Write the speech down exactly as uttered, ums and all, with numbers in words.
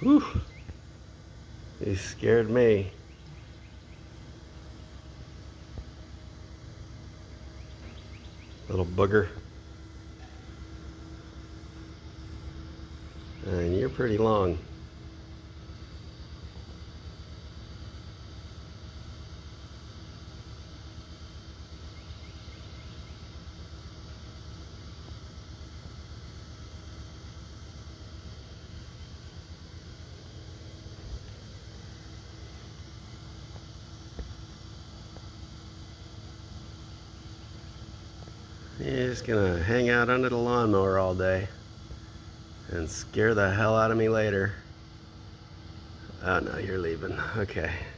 Whew. He scared me. Little booger. And you're pretty long. He's gonna hang out under the lawnmower all day and scare the hell out of me later. Oh no, you're leaving. Okay.